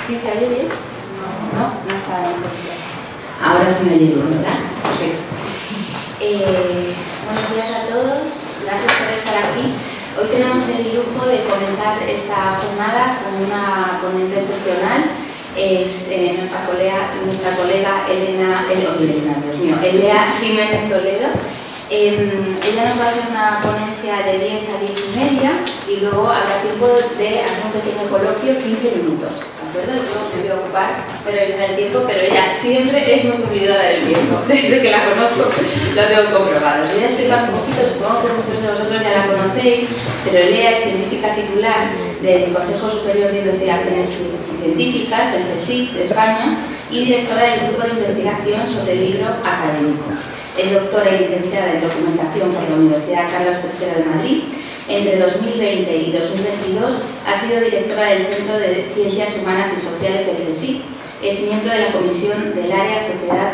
¿Sí se oye bien? No, no está bien. Ahora sí me oye bien, ¿verdad? Perfecto. Buenos días a todos, gracias por estar aquí. Hoy tenemos el lujo de comenzar esta jornada con una ponente excepcional. Es nuestra colega Elea Jiménez Toledo. Ella nos va a hacer una ponencia de 10 a 10 y media y luego habrá tiempo de hacer un pequeño coloquio, 15 minutos. ¿De acuerdo? Yo me voy a ocupar de revisar el tiempo, pero ella siempre es muy cumplidora del tiempo. Desde que la conozco lo tengo comprobado. Os voy a explicar un poquito, supongo que muchos de vosotros ya la conocéis, pero Elea es científica titular del Consejo Superior de Investigaciones Científicas, el CSIC de España, y directora del Grupo de Investigación sobre el Libro Académico. Es doctora y licenciada en Documentación por la Universidad Carlos III de Madrid. Entre 2020 y 2022 ha sido directora del Centro de Ciencias Humanas y Sociales del CSIC. Es miembro de la Comisión del Área Sociedad,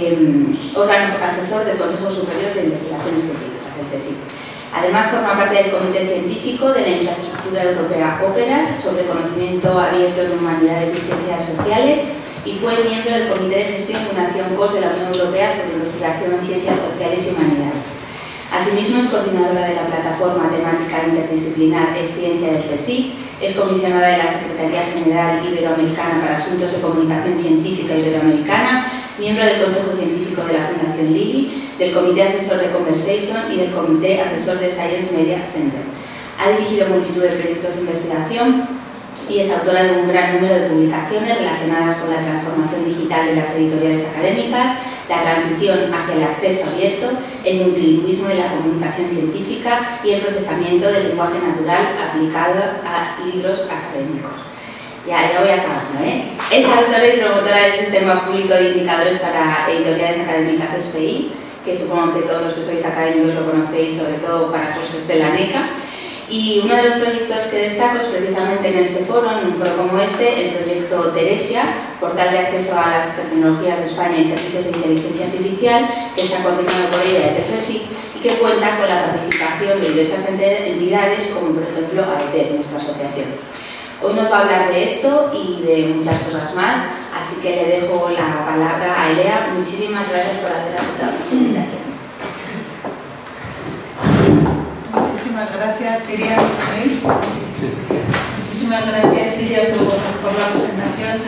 órgano asesor del Consejo Superior de Investigaciones Científicas, el CSIC. Además, forma parte del Comité Científico de la Infraestructura Europea Óperas sobre conocimiento abierto en humanidades y ciencias sociales y fue miembro del Comité de Gestión Fundación COS de la Unión Europea sobre investigación en ciencias sociales y humanidades. Asimismo, es coordinadora de la plataforma temática interdisciplinar Es-Ciencia del CSIC, es comisionada de la Secretaría General Iberoamericana para Asuntos de Comunicación Científica Iberoamericana, miembro del Consejo Científico de la Fundación Lilly, del Comité Asesor de Conversation y del Comité Asesor de Science Media Center. Ha dirigido multitud de proyectos de investigación y es autora de un gran número de publicaciones relacionadas con la transformación digital de las editoriales académicas, la transición hacia el acceso abierto, el multilingüismo de la comunicación científica y el procesamiento del lenguaje natural aplicado a libros académicos. Ya voy acabando, ¿eh? Es autora y promotora del Sistema Público de Indicadores para Editoriales Académicas SPI, que supongo que todos los que sois académicos lo conocéis, sobre todo para cursos de la NECA. Y uno de los proyectos que destaco es precisamente en este foro, en un foro como este, el proyecto Teresia, portal de acceso a las tecnologías de España y servicios de inteligencia artificial, que está coordinado por ella desde CSIC y que cuenta con la participación de diversas entidades, como por ejemplo AETER, nuestra asociación. Hoy nos va a hablar de esto y de muchas cosas más, así que le dejo la palabra a Elea. Muchísimas gracias por haber aceptado la invitación. Muchísimas gracias, Iria. Muchísimas gracias, Iria, por la presentación.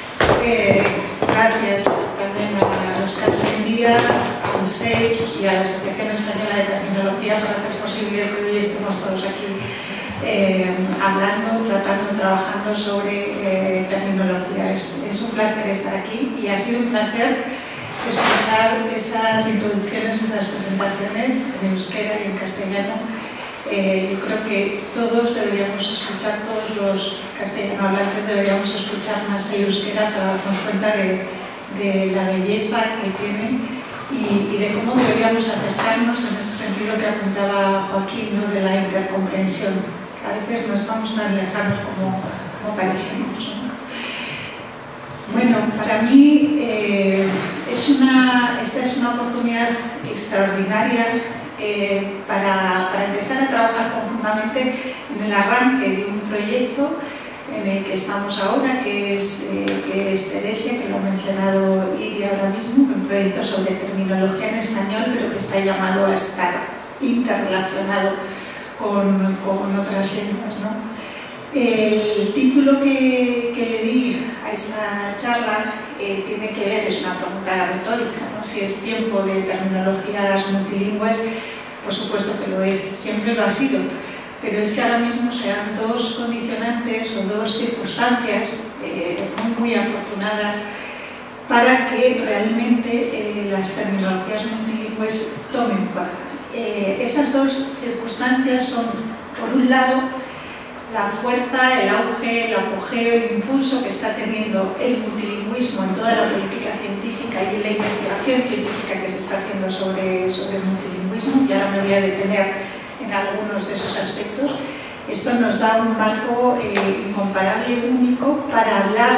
Gracias también a los CATSENDIA, a UNSEI y a la Asociación Española de Terminología por hacer posible que hoy estemos todos aquí hablando, trabajando sobre terminología. Es un placer estar aquí y ha sido un placer escuchar esas introducciones, esas presentaciones en euskera y en castellano. Yo creo que todos deberíamos escuchar, todos los castellano hablantes deberíamos escuchar más el euskera para darnos cuenta de la belleza que tiene y de cómo deberíamos acercarnos en ese sentido que apuntaba Joaquín, ¿no? De la intercomprensión. A veces no estamos tan lejanos como parecemos, ¿no? Bueno, para mí esta es una oportunidad extraordinaria para empezar a trabajar conjuntamente en el arranque de un proyecto en el que estamos ahora, que es Teresia, que lo ha mencionado Iria ahora mismo, un proyecto sobre terminología en español, pero que está llamado a estar interrelacionado con otras lenguas, ¿no? El título que le di a esta charla tiene que ver, es una pregunta retórica, ¿no? Si es tiempo de terminologías multilingües, por supuesto que lo es, siempre lo ha sido, pero es que ahora mismo se dan dos condicionantes o dos circunstancias muy afortunadas para que realmente las terminologías multilingües tomen fuerza. Esas dos circunstancias son, por un lado, la fuerza, el auge, el apogeo, el impulso que está teniendo el multilingüismo en toda la política científica y en la investigación científica que se está haciendo sobre el multilingüismo, y ahora me voy a detener en algunos de esos aspectos. Esto nos da un marco incomparable y único para hablar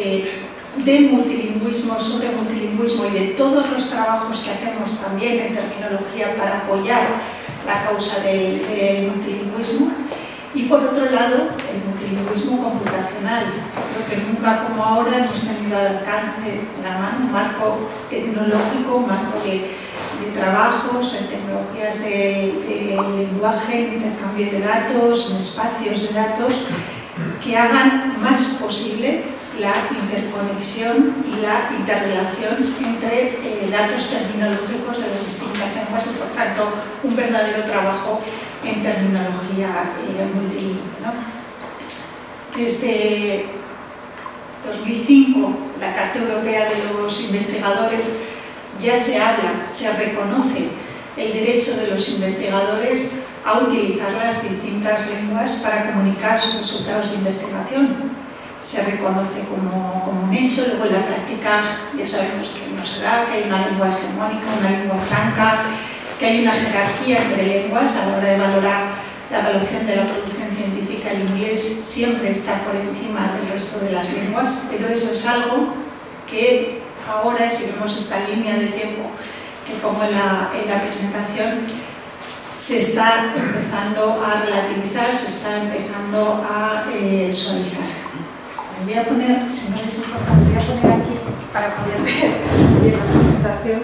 de multilingüismo, sobre multilingüismo y de todos los trabajos que hacemos también en terminología para apoyar la causa del multilingüismo. Y por otro lado, el multilingüismo multilingüismo computacional. Creo que nunca como ahora hemos tenido al alcance de la mano un marco tecnológico, un marco de trabajos en tecnologías de lenguaje, de intercambio de datos, en espacios de datos, que hagan más posible la interconexión y la interrelación entre datos terminológicos de las distintas lenguas y, por tanto, un verdadero trabajo en terminología multilingüe, ¿no? Desde 2005, la Carta Europea de los Investigadores ya se habla, se reconoce el derecho de los investigadores a utilizar las distintas lenguas para comunicar sus resultados de investigación. Se reconoce como un hecho, luego en la práctica ya sabemos que no se da, que hay una lengua hegemónica, una lengua franca, que hay una jerarquía entre lenguas a la hora de valorar la evaluación de la producción científica. El inglés siempre está por encima del resto de las lenguas, pero eso es algo que ahora, si vemos esta línea de tiempo que pongo en la presentación, se está empezando a relativizar, se está empezando a suavizar. Me voy a poner, si no les importa, me voy a poner aquí para poder ver bien la presentación.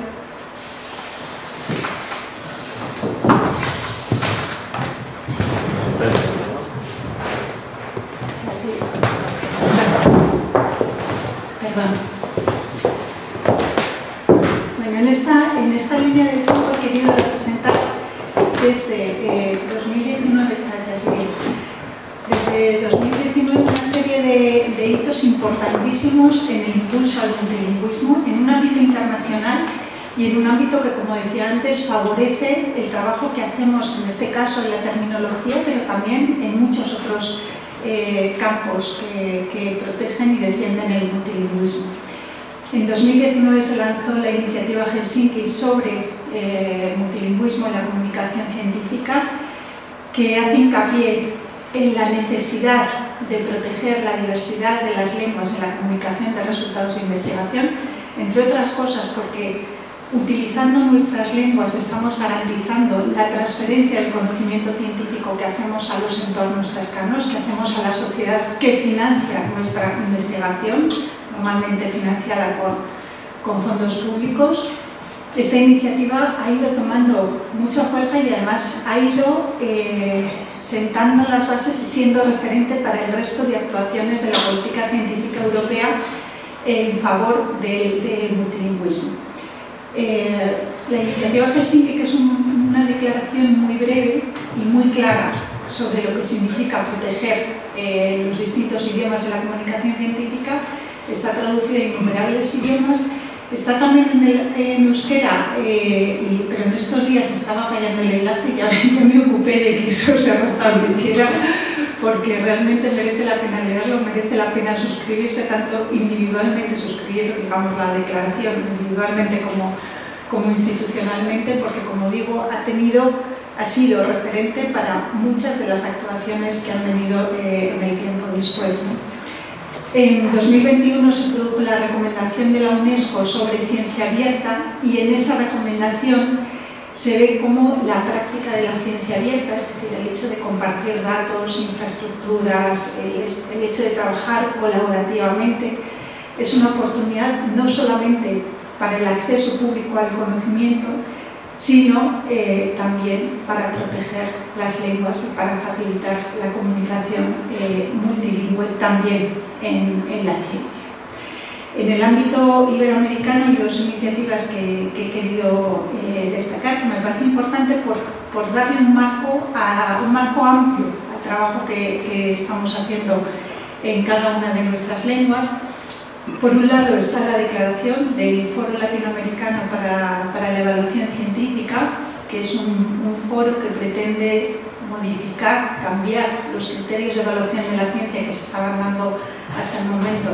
Así. Perdón. Bueno, en esta línea de tiempo he querido representar desde 2019, desde 2019 una serie de hitos importantísimos en el impulso al multilingüismo en un ámbito internacional y en un ámbito que, como decía antes, favorece el trabajo que hacemos, en este caso en la terminología, pero también en muchos otros campos que protegen y defienden el multilingüismo. En 2019 se lanzó la iniciativa Helsinki sobre multilingüismo en la comunicación científica, que hace hincapié en la necesidad de proteger la diversidad de las lenguas en la comunicación de resultados de investigación, entre otras cosas porque utilizando nuestras lenguas estamos garantizando la transferencia del conocimiento científico que hacemos a los entornos cercanos, que hacemos a la sociedad que financia nuestra investigación, normalmente financiada con fondos públicos. Esta iniciativa ha ido tomando mucha fuerza y además ha ido sentando las bases y siendo referente para el resto de actuaciones de la política científica europea en favor del multilingüismo. La iniciativa Helsinki, que es una declaración muy breve y muy clara sobre lo que significa proteger los distintos idiomas de la comunicación científica, está traducida en innumerables idiomas. Está también en euskera, pero en estos días estaba fallando el enlace y ya me ocupé de que eso se restableciera, porque realmente merece la pena leerlo, merece la pena suscribirse, tanto individualmente, suscribir, digamos, la declaración individualmente como institucionalmente, porque, como digo, ha sido referente para muchas de las actuaciones que han venido en el tiempo después, ¿no? En 2021 se produjo la recomendación de la UNESCO sobre ciencia abierta y en esa recomendación se ve cómo la práctica de la ciencia abierta, es decir, el hecho de compartir datos, infraestructuras, el hecho de trabajar colaborativamente, es una oportunidad no solamente para el acceso público al conocimiento, sino también para proteger las lenguas y para facilitar la comunicación multilingüe también en la ciencia. En el ámbito iberoamericano hay dos iniciativas que he querido destacar, que me parece importante por darle un marco amplio al trabajo que estamos haciendo en cada una de nuestras lenguas. Por un lado está la declaración del Foro Latinoamericano para la Evaluación Científica, que es un foro que pretende modificar, cambiar los criterios de evaluación de la ciencia que se estaban dando hasta el momento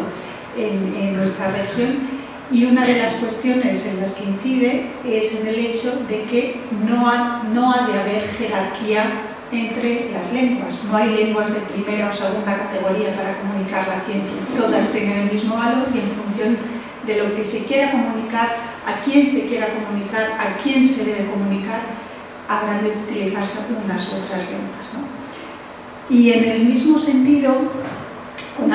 en nuestra región. Y una de las cuestiones en las que incide es en el hecho de que no ha de haber jerarquía entre las lenguas. No hay lenguas de primera o segunda categoría para comunicar la ciencia. Todas tienen el mismo valor y en función de lo que se quiera comunicar, a quién se quiera comunicar, a quién se debe comunicar, habrán de utilizarse unas u otras lenguas, ¿no? Y en el mismo sentido,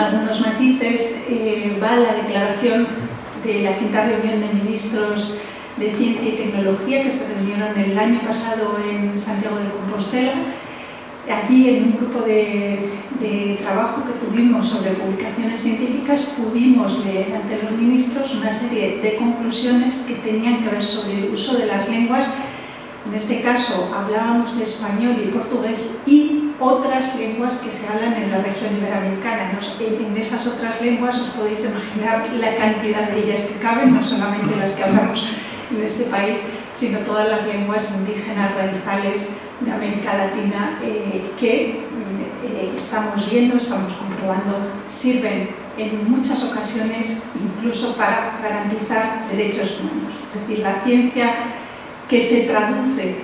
algunos matices, va la declaración de la quinta reunión de ministros de Ciencia y Tecnología que se reunieron el año pasado en Santiago de Compostela. Allí, en un grupo de trabajo que tuvimos sobre publicaciones científicas, pudimos leer ante los ministros una serie de conclusiones que tenían que ver sobre el uso de las lenguas. En este caso hablábamos de español y portugués y otras lenguas que se hablan en la región iberoamericana. En esas otras lenguas os podéis imaginar la cantidad de ellas que caben, no solamente las que hablamos en este país, sino todas las lenguas indígenas raizales de América Latina que estamos viendo, estamos comprobando, sirven en muchas ocasiones incluso para garantizar derechos humanos. Es decir, la ciencia que se traduce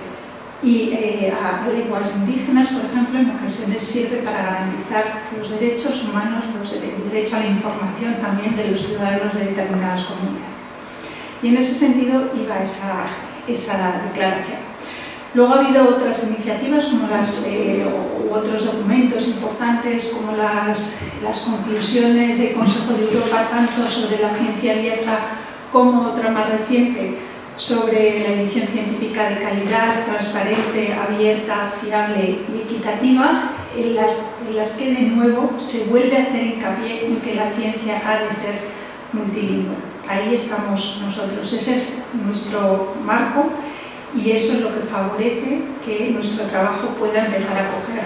a lenguas indígenas, por ejemplo, en ocasiones sirve para garantizar los derechos humanos, el derecho a la información también de los ciudadanos de determinadas comunidades. Y en ese sentido iba esa declaración. Luego ha habido otras iniciativas como u otros documentos importantes como las conclusiones del Consejo de Europa, tanto sobre la ciencia abierta como otra más reciente sobre la edición científica de calidad, transparente, abierta, fiable y equitativa, en las que de nuevo se vuelve a hacer hincapié en que la ciencia ha de ser multilingüe. Ahí estamos nosotros, ese es nuestro marco y eso es lo que favorece que nuestro trabajo pueda empezar a coger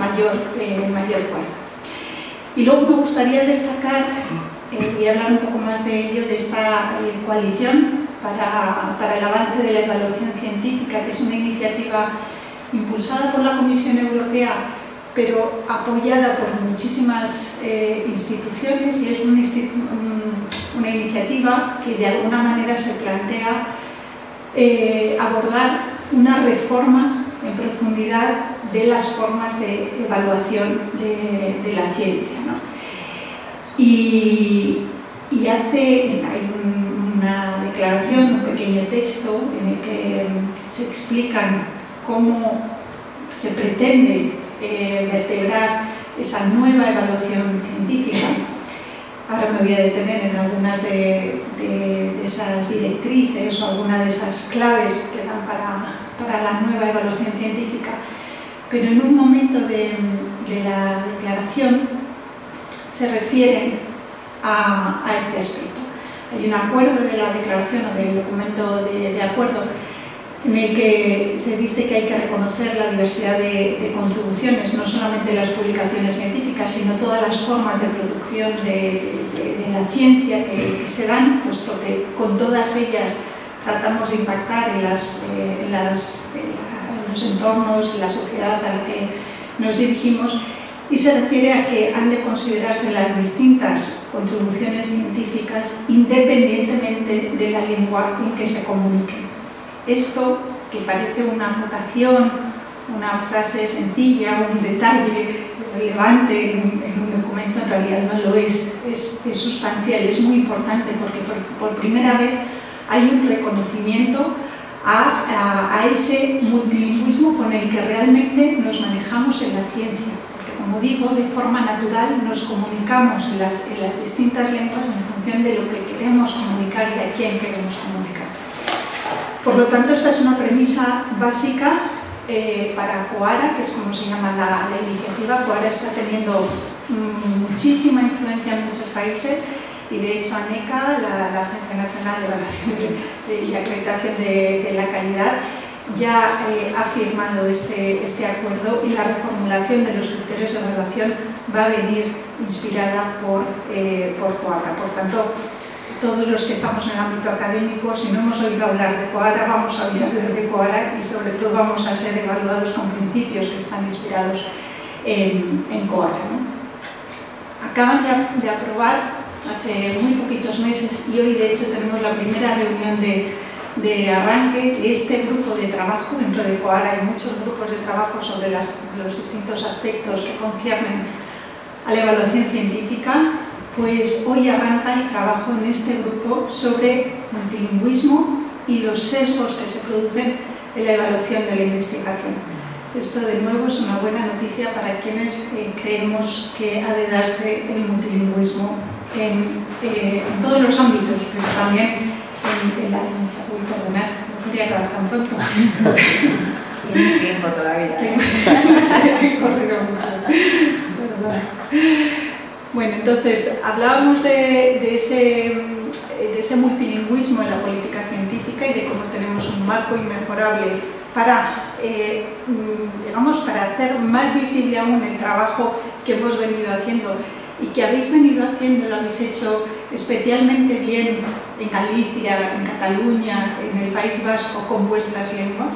mayor fuerza. Y luego me gustaría destacar, voy a hablar un poco más de ello, de esta coalición para el avance de la evaluación científica, que es una iniciativa impulsada por la Comisión Europea, pero apoyada por muchísimas instituciones, y es una iniciativa que de alguna manera se plantea abordar una reforma en profundidad de las formas de evaluación de la ciencia, ¿no? Y hay una declaración, un pequeño texto en el que se explican cómo se pretende vertebrar esa nueva evaluación científica. Ahora me voy a detener en algunas de esas directrices o algunas de esas claves que dan para la nueva evaluación científica, pero en un momento de la declaración se refieren a este aspecto. Hay un acuerdo de la declaración o del documento de acuerdo en el que se dice que hay que reconocer la diversidad de contribuciones, no solamente las publicaciones científicas, sino todas las formas de producción de la ciencia que se dan, puesto que con todas ellas tratamos de impactar en los entornos y la sociedad a la que nos dirigimos, y se refiere a que han de considerarse las distintas contribuciones científicas independientemente de la lengua en que se comuniquen. Esto, que parece una acotación, una frase sencilla, un detalle relevante en un documento, en realidad no lo es sustancial, es muy importante porque por primera vez hay un reconocimiento a ese multilingüismo con el que realmente nos manejamos en la ciencia. Porque, como digo, de forma natural nos comunicamos en las distintas lenguas en función de lo que queremos comunicar y a quién queremos comunicar. Por lo tanto, esta es una premisa básica para COARA, que es como se llama la iniciativa. COARA está teniendo muchísima influencia en muchos países y, de hecho, ANECA, la Agencia Nacional de Evaluación y Acreditación de la Calidad, ya ha firmado este acuerdo, y la reformulación de los criterios de evaluación va a venir inspirada por COARA. Por tanto, todos los que estamos en el ámbito académico, si no hemos oído hablar de COARA, vamos a oír hablar de COARA, y sobre todo vamos a ser evaluados con principios que están inspirados en COARA, ¿no? Acaban de aprobar hace muy poquitos meses, y hoy de hecho tenemos la primera reunión de arranque de este grupo de trabajo. Dentro de COARA hay muchos grupos de trabajo sobre los distintos aspectos que conciernen a la evaluación científica. Pues hoy arranca el trabajo en este grupo sobre multilingüismo y los sesgos que se producen en la evaluación de la investigación. Esto, de nuevo, es una buena noticia para quienes creemos que ha de darse el multilingüismo en todos los ámbitos, pero también en la ciencia. Uy, perdonad, no quería acabar tan pronto. Tienes tiempo todavía. He corrido mucho. Bueno, entonces hablábamos de ese multilingüismo en la política científica y de cómo tenemos un marco inmejorable para, digamos, para hacer más visible aún el trabajo que hemos venido haciendo y que habéis venido haciendo, lo habéis hecho especialmente bien en Galicia, en Cataluña, en el País Vasco, con vuestras lenguas,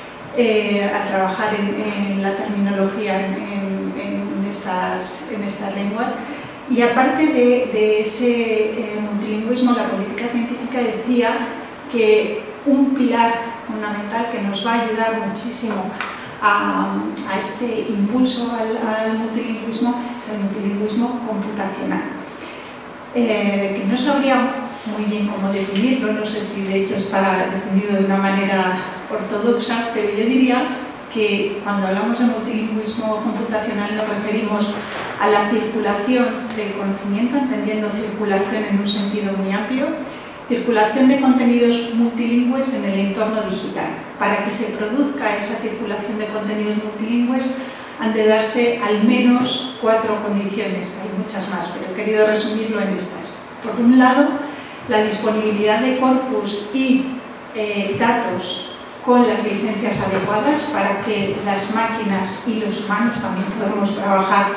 al trabajar en la terminología en estas lenguas. Y aparte de ese multilingüismo, la política científica decía que un pilar fundamental que nos va a ayudar muchísimo a este impulso al multilingüismo es el multilingüismo computacional, que no sabría muy bien cómo definirlo, no sé si de hecho está definido de una manera ortodoxa, pero yo diría que cuando hablamos de multilingüismo computacional nos referimos a la circulación del conocimiento, entendiendo circulación en un sentido muy amplio, circulación de contenidos multilingües en el entorno digital. Para que se produzca esa circulación de contenidos multilingües han de darse al menos 4 condiciones, hay muchas más, pero he querido resumirlo en estas. Por un lado, la disponibilidad de corpus y datos con las licencias adecuadas para que las máquinas y los humanos también podamos trabajar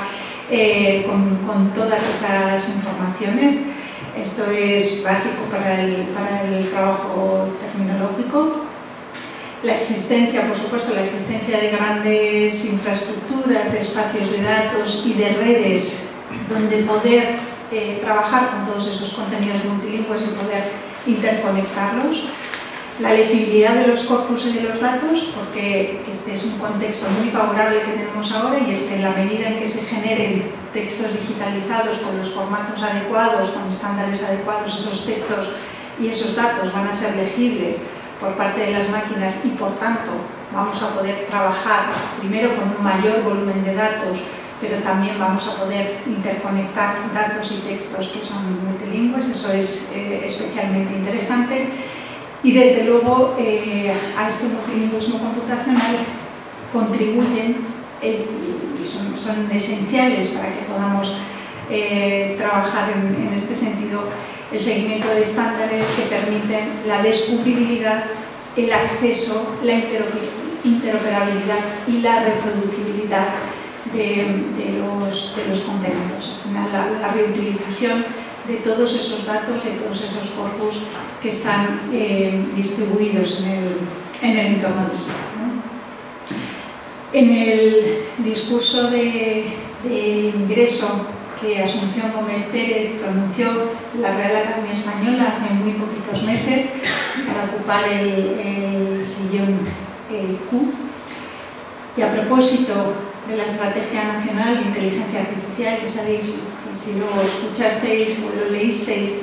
con todas esas informaciones. Esto es básico para el trabajo terminológico. La existencia, por supuesto, la existencia de grandes infraestructuras, de espacios de datos y de redes donde poder trabajar con todos esos contenidos multilingües y poder interconectarlos. La legibilidad de los corpus y de los datos, porque este es un contexto muy favorable que tenemos ahora, y es que en la medida en que se generen textos digitalizados con los formatos adecuados, con estándares adecuados, esos textos y esos datos van a ser legibles por parte de las máquinas y por tanto vamos a poder trabajar primero con un mayor volumen de datos, pero también vamos a poder interconectar datos y textos que son multilingües. Eso es especialmente interesante. Y desde luego a este multilingüismo computacional contribuyen y son esenciales para que podamos trabajar en este sentido el seguimiento de estándares que permiten la descubribilidad, el acceso, la interoperabilidad y la reproducibilidad de los contenidos. La reutilización de todos esos datos, de todos esos corpus que están distribuidos en el entorno digital, ¿no? En el discurso de ingreso que Asunción Gómez Pérez pronunció en la Real Academia Española hace muy poquitos meses para ocupar el sillón Q, y a propósito de la Estrategia Nacional de Inteligencia Artificial, que sabéis, si lo escuchasteis o lo leísteis,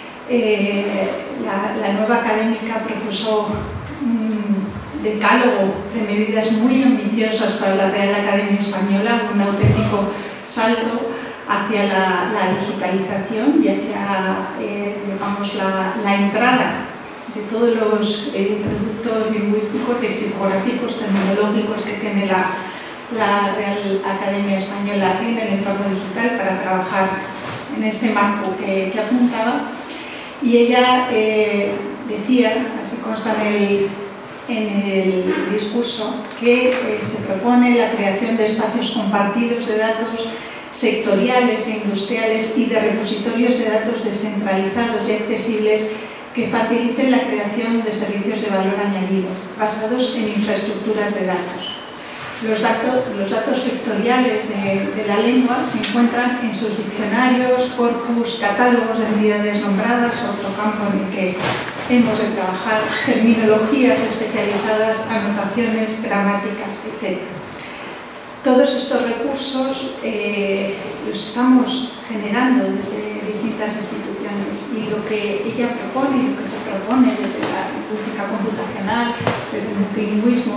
la nueva académica propuso un decálogo de medidas muy ambiciosas para la Real Academia Española, un auténtico salto hacia la digitalización y hacia digamos, la entrada de todos los productos lingüísticos, lexicográficos, terminológicos que tiene la Real Academia Española en el entorno digital para trabajar en este marco que apuntaba. Y ella decía, así consta en el discurso, que se propone la creación de espacios compartidos de datos sectoriales e industriales y de repositorios de datos descentralizados y accesibles que faciliten la creación de servicios de valor añadido basados en infraestructuras de datos. Los datos sectoriales de la lengua se encuentran en sus diccionarios, corpus, catálogos de entidades nombradas, otro campo en el que hemos de trabajar, terminologías especializadas, anotaciones, gramáticas, etc. Todos estos recursos los estamos generando desde distintas instituciones, y lo que ella propone y lo que se propone desde la lingüística computacional, desde el multilingüismo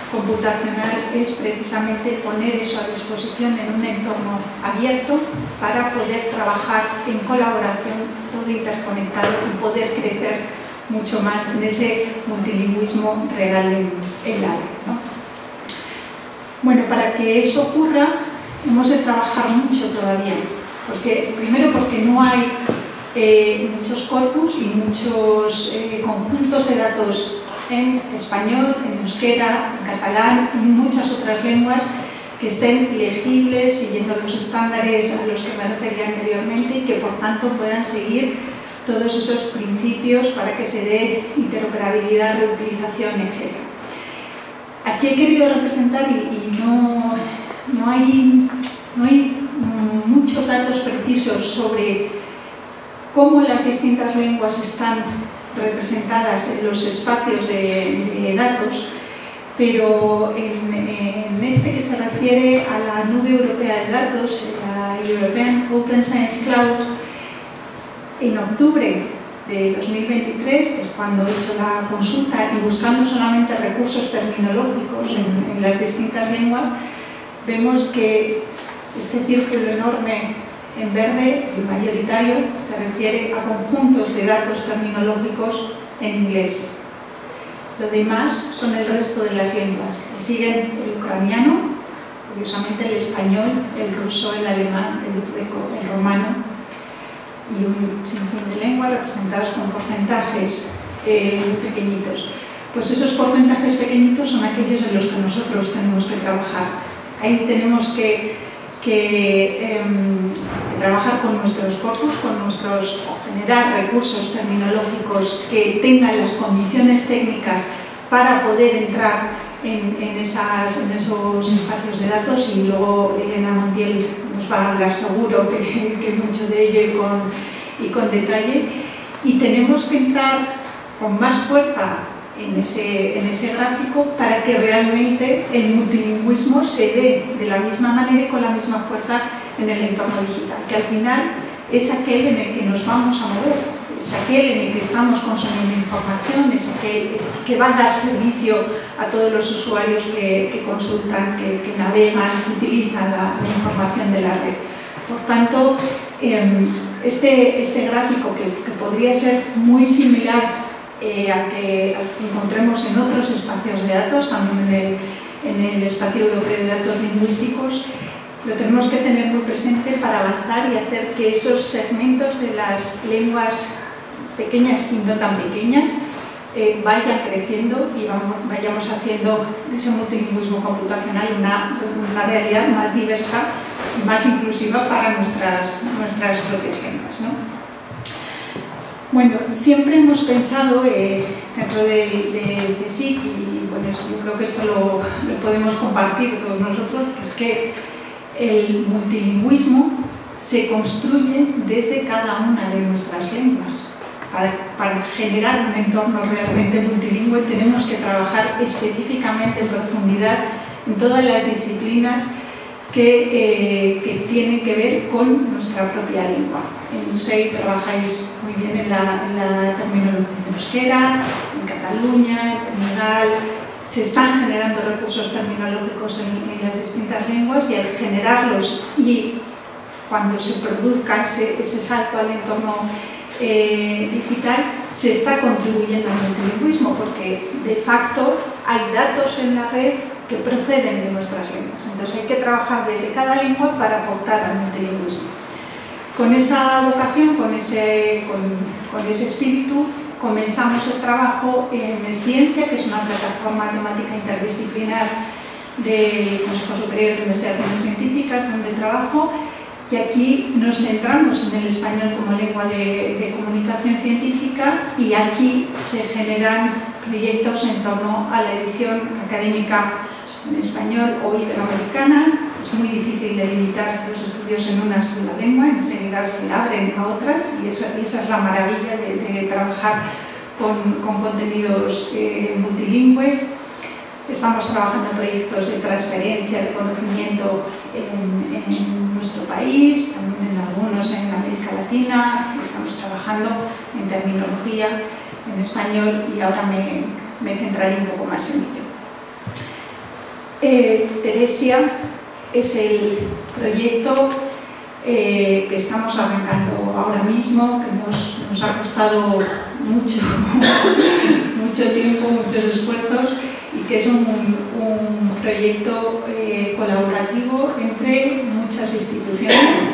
computacional es precisamente poner eso a disposición en un entorno abierto para poder trabajar en colaboración, todo interconectado y poder crecer mucho más en ese multilingüismo real en la red, ¿no? Bueno, para que eso ocurra hemos de trabajar mucho todavía, primero porque no hay muchos corpus y muchos conjuntos de datos en español, en euskera, en catalán y muchas otras lenguas que estén legibles, siguiendo los estándares a los que me refería anteriormente y que por tanto puedan seguir todos esos principios para que se dé interoperabilidad, reutilización, etc. Aquí he querido representar y no hay muchos datos precisos sobre cómo las distintas lenguas están representadas en los espacios de datos, pero en este que se refiere a la nube europea de datos, la European Open Science Cloud, en octubre de 2023, que es cuando he hecho la consulta, y buscando solamente recursos terminológicos en las distintas lenguas, vemos que este círculo enorme en verde, el mayoritario, se refiere a conjuntos de datos terminológicos en inglés. Lo demás son el resto de las lenguas. Le siguen el ucraniano, curiosamente el español, el ruso, el alemán, el uzbeco, el romano y un sinfín de lenguas representados con porcentajes muy pequeñitos. Pues esos porcentajes pequeñitos son aquellos en los que nosotros tenemos que trabajar. Ahí tenemos que trabajar con nuestros corpus, generar recursos terminológicos que tengan las condiciones técnicas para poder entrar en esos espacios de datos, y luego Elena Montiel nos va a hablar seguro que mucho de ello y con detalle, y tenemos que entrar con más fuerza en ese gráfico para que realmente el multilingüismo se dé de la misma manera y con la misma fuerza en el entorno digital, que al final es aquel en el que nos vamos a mover, es aquel en el que estamos consumiendo información, es aquel que va a dar servicio a todos los usuarios que consultan, que navegan, que utilizan la información de la red. Por tanto, este gráfico, que podría ser muy similar al que encontremos en otros espacios de datos, también en el espacio europeo de datos lingüísticos, lo tenemos que tener muy presente para avanzar y hacer que esos segmentos de las lenguas pequeñas y no tan pequeñas vayan creciendo y vayamos haciendo de ese multilingüismo computacional una realidad más diversa y más inclusiva para nuestras propias lenguas, ¿no? Bueno, siempre hemos pensado dentro de CSIC, y bueno, yo creo que esto lo podemos compartir todos nosotros, que es que el multilingüismo se construye desde cada una de nuestras lenguas. Para generar un entorno realmente multilingüe tenemos que trabajar específicamente en profundidad en todas las disciplinas que tienen que ver con nuestra propia lengua. En USEI trabajáis muy bien en la terminología en euskera, en Cataluña, en Terminal. Se están generando recursos terminológicos en las distintas lenguas, y al generarlos y cuando se produzca ese salto al entorno digital, se está contribuyendo al multilingüismo, porque de facto hay datos en la red que proceden de nuestras lenguas. Entonces hay que trabajar desde cada lengua para aportar al multilingüismo. Con esa vocación, con ese espíritu, comenzamos el trabajo en Esciencia, que es una plataforma temática interdisciplinar del Consejo Superior de Investigaciones Científicas, donde trabajo, y aquí nos centramos en el español como lengua de comunicación científica, y aquí se generan proyectos en torno a la edición académica en español o iberoamericana. Es muy difícil delimitar los estudios en una sola lengua, enseguida se abren a otras, y esa es la maravilla de trabajar con contenidos multilingües. Estamos trabajando en proyectos de transferencia de conocimiento en nuestro país, también en algunos en América Latina. Estamos trabajando en terminología en español, y ahora me centraré un poco más en ello. Teresia es el proyecto que estamos arrancando ahora mismo, que nos ha costado mucho tiempo, muchos esfuerzos, y que es un proyecto colaborativo entre muchas instituciones.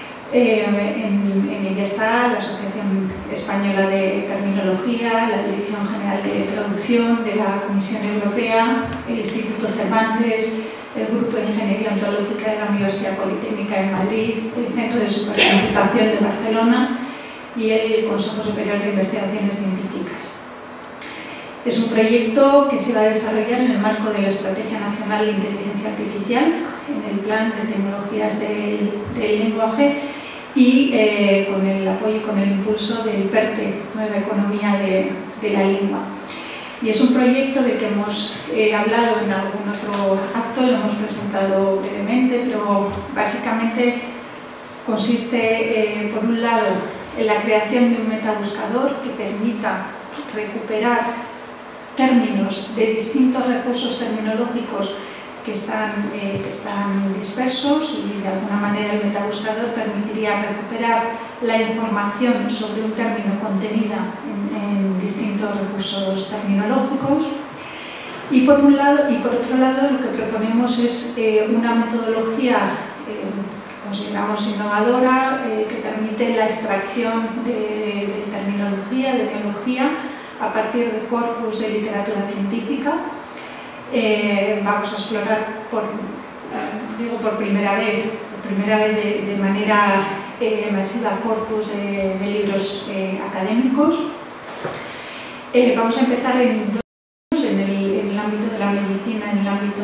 En ella está la Asociación Española de Terminología, la Dirección General de Traducción de la Comisión Europea, el Instituto Cervantes, el Grupo de Ingeniería Ontológica de la Universidad Politécnica de Madrid, el Centro de Supercomputación de Barcelona y el Consejo Superior de Investigaciones Científicas. Es un proyecto que se va a desarrollar en el marco de la Estrategia Nacional de Inteligencia Artificial, en el Plan de Tecnologías del Lenguaje y con el apoyo y con el impulso del PERTE, Nueva Economía de la Lengua. Y es un proyecto del que hemos hablado en algún otro acto, lo hemos presentado brevemente, pero básicamente consiste, por un lado, en la creación de un metabuscador que permita recuperar términos de distintos recursos terminológicos que están dispersos, y de alguna manera el metabuscador permitiría recuperar la información sobre un término contenida en distintos recursos terminológicos. Y por otro lado, lo que proponemos es una metodología que consideramos innovadora, que permite la extracción de terminología, de biología, a partir de corpus de literatura científica. Vamos a explorar por primera vez de manera masiva corpus de libros académicos. Vamos a empezar en el ámbito de la medicina, en el ámbito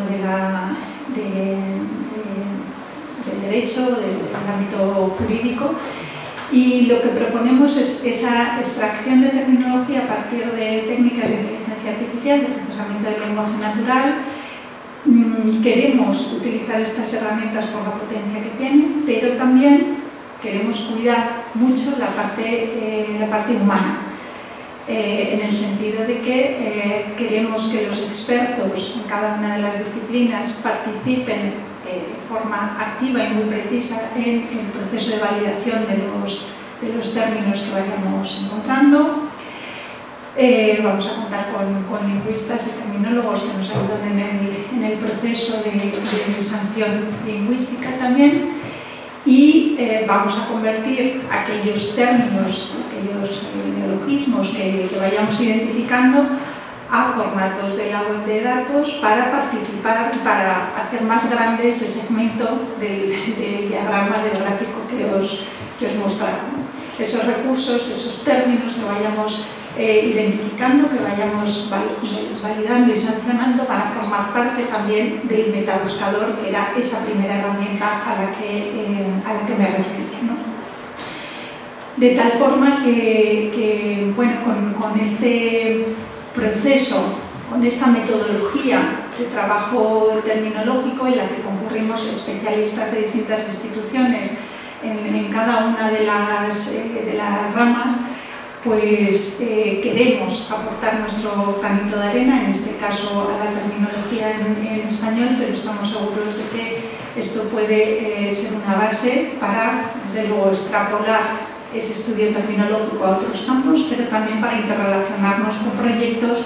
del derecho, del ámbito jurídico. Y lo que proponemos es esa extracción de terminología a partir de técnicas de inteligencia artificial, de procesamiento del lenguaje natural. Queremos utilizar estas herramientas por la potencia que tienen, pero también queremos cuidar mucho la parte humana, en el sentido de que queremos que los expertos en cada una de las disciplinas participen de forma activa y muy precisa en el proceso de validación de los términos que vayamos encontrando. Vamos a contar con lingüistas y terminólogos que nos ayudan en el proceso de sanción lingüística también, y vamos a convertir aquellos términos, aquellos neologismos que vayamos identificando a formatos de la web de datos para participar y para hacer más grande ese segmento del diagrama del gráfico que os mostraba. Esos recursos, esos términos que vayamos identificando, que vayamos validando y sancionando, van a formar parte también del metabuscador, que era esa primera herramienta a la que me refería, ¿no? De tal forma que bueno, con este proceso, con esta metodología de trabajo terminológico en la que concurrimos especialistas de distintas instituciones en cada una de las ramas, pues queremos aportar nuestro granito de arena, en este caso a la terminología en español, pero estamos seguros de que esto puede ser una base para, desde luego, extrapolar ese estudio terminológico a otros campos, pero también para interrelacionarnos con proyectos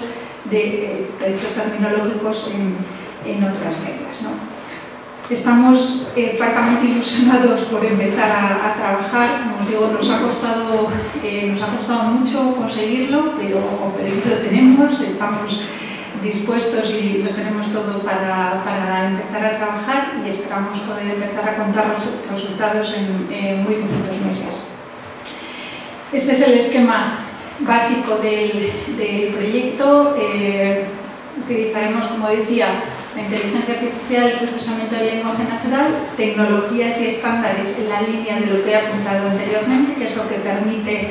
terminológicos en otras lenguas, ¿no? Estamos francamente ilusionados por empezar a trabajar. Como os digo, nos ha costado mucho conseguirlo, pero lo tenemos, estamos dispuestos y lo tenemos todo para empezar a trabajar, y esperamos poder empezar a contar los resultados en muy poquitos meses. Este es el esquema básico del proyecto. Utilizaremos, como decía, la inteligencia artificial, el procesamiento del lenguaje natural, tecnologías y estándares en la línea de lo que he apuntado anteriormente, que es lo que permite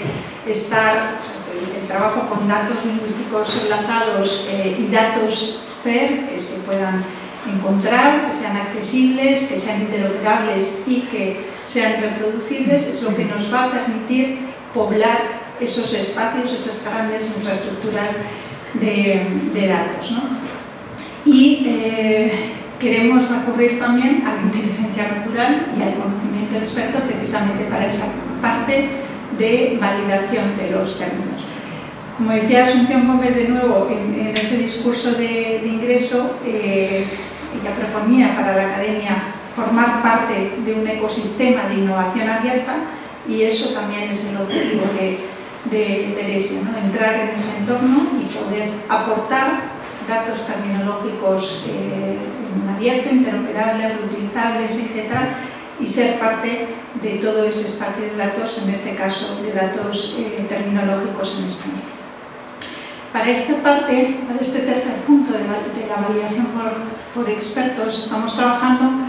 el trabajo con datos lingüísticos enlazados y datos FAIR que se puedan encontrar, que sean accesibles, que sean interoperables y que sean reproducibles. Es lo que nos va a permitir poblar esos espacios, esas grandes infraestructuras de datos, ¿no? Y queremos recurrir también a la inteligencia natural y al conocimiento experto precisamente para esa parte de validación de los términos. Como decía Asunción Gómez de nuevo en ese discurso de ingreso, ella proponía para la academia formar parte de un ecosistema de innovación abierta, y eso también es el objetivo de Teresia, ¿no? Entrar en ese entorno y poder aportar datos terminológicos en abierto, interoperables, reutilizables, etc., y ser parte de todo ese espacio de datos, en este caso de datos terminológicos en español. Para esta parte, para este tercer punto de la validación por expertos, estamos trabajando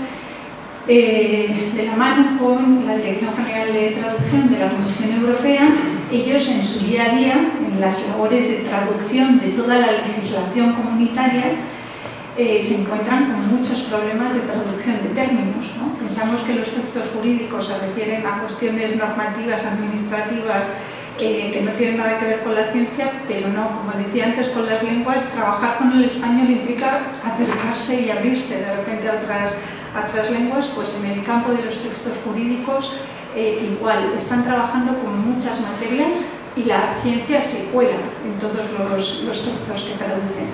de la mano con la Dirección General de Traducción de la Comisión Europea. Ellos en su día a día, en las labores de traducción de toda la legislación comunitaria, se encuentran con muchos problemas de traducción de términos, ¿no? Pensamos que los textos jurídicos se refieren a cuestiones normativas, administrativas, que no tienen nada que ver con la ciencia, pero no, como decía antes, con las lenguas, trabajar con el español implica acercarse y abrirse de repente a otras lenguas. Pues en el campo de los textos jurídicos igual, están trabajando con muchas materias y la ciencia se cuela en todos los textos que traducen.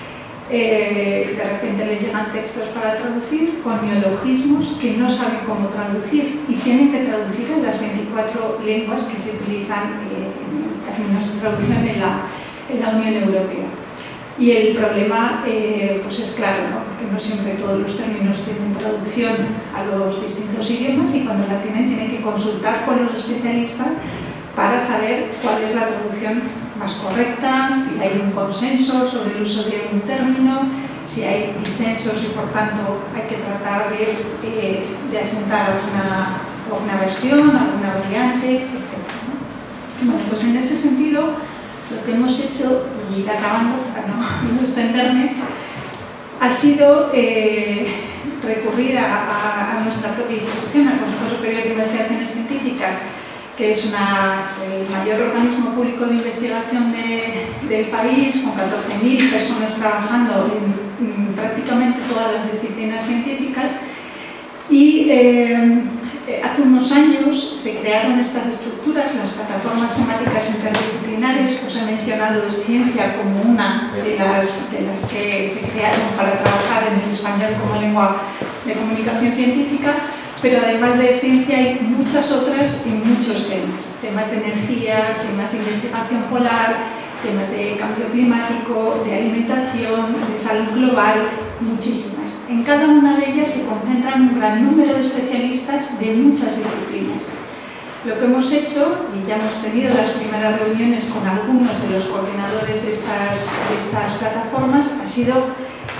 De repente les llegan textos para traducir con neologismos que no saben cómo traducir y tienen que traducir en las 24 lenguas que se utilizan en términos de traducción en la Unión Europea. Y el problema pues es claro, ¿no? Porque no siempre todos los términos tienen traducción a los distintos idiomas, y cuando la tienen que consultar con los especialistas para saber cuál es la traducción más correcta, si hay un consenso sobre el uso de un término, si hay disensos y por tanto hay que tratar de asentar alguna versión, alguna variante, etc., ¿no? Bueno, pues en ese sentido lo que hemos hecho, y ir acabando para no extenderme, ha sido recurrir a nuestra propia institución, al Consejo Superior de Investigaciones Científicas, que es el mayor organismo público de investigación del país, con 14.000 personas trabajando en prácticamente todas las disciplinas científicas. Y hace unos años se crearon estas estructuras, las plataformas temáticas interdisciplinares. Os he mencionado Ciencia como una de las que se crearon para trabajar en el español como lengua de comunicación científica. Pero además de ciencia hay muchas otras en muchos temas de energía, temas de investigación polar, temas de cambio climático, de alimentación, de salud global, muchísimas. En cada una de ellas se concentran un gran número de especialistas de muchas disciplinas. Lo que hemos hecho, y ya hemos tenido las primeras reuniones con algunos de los coordinadores de estas plataformas, ha sido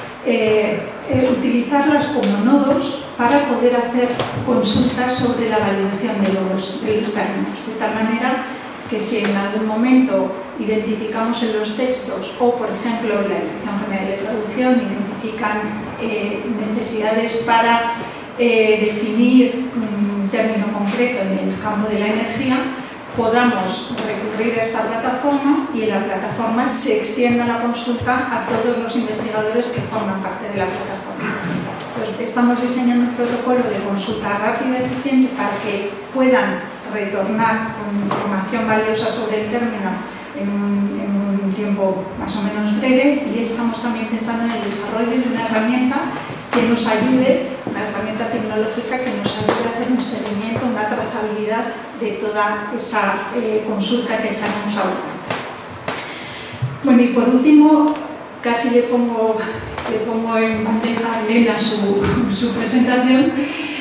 utilizarlas como nodos para poder hacer consultas sobre la validación de los términos, de tal manera que si en algún momento identificamos en los textos, o por ejemplo la Dirección General de Traducción identifican necesidades para definir un término concreto en el campo de la energía, podamos recurrir a esta plataforma y en la plataforma se extienda la consulta a todos los investigadores que forman parte de la plataforma. Pues estamos diseñando un protocolo de consulta rápida y eficiente para que puedan retornar con información valiosa sobre el término en un tiempo más o menos breve, y estamos también pensando en el desarrollo de una herramienta que nos ayude, una herramienta tecnológica que nos ayude a hacer un seguimiento, una trazabilidad de toda esa consulta que estamos abordando. Bueno, y por último, casi le pongo en bandeja a Elena su presentación.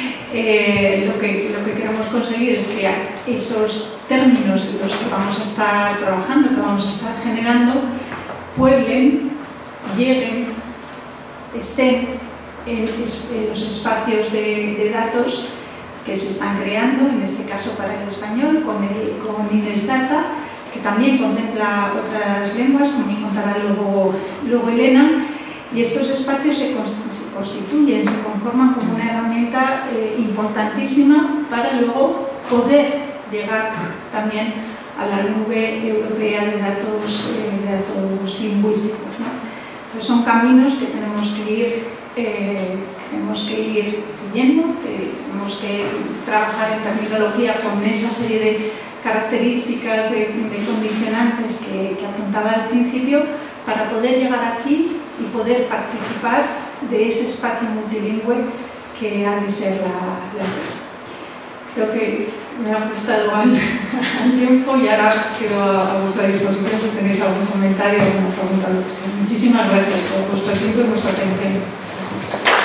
Lo que queremos conseguir es que esos términos en los que vamos a estar trabajando, que vamos a estar generando, pueblen, lleguen, estén en los espacios de datos que se están creando, en este caso para el español, con INESDATA, que también contempla otras lenguas, como nos contará luego Elena. Y estos espacios se constituyen, se conforman como una herramienta importantísima para luego poder llegar también a la nube europea de datos lingüísticos, ¿no? Entonces son caminos que tenemos que ir siguiendo, que tenemos que trabajar en terminología con esa serie de características, de condicionantes que apuntaba al principio, para poder llegar aquí y poder participar de ese espacio multilingüe que ha de ser la red. Creo que me ha prestado al tiempo y ahora quedo a vuestra disposición si tenéis algún comentario o alguna pregunta. Muchísimas gracias por vuestro tiempo y vuestra atención. Gracias.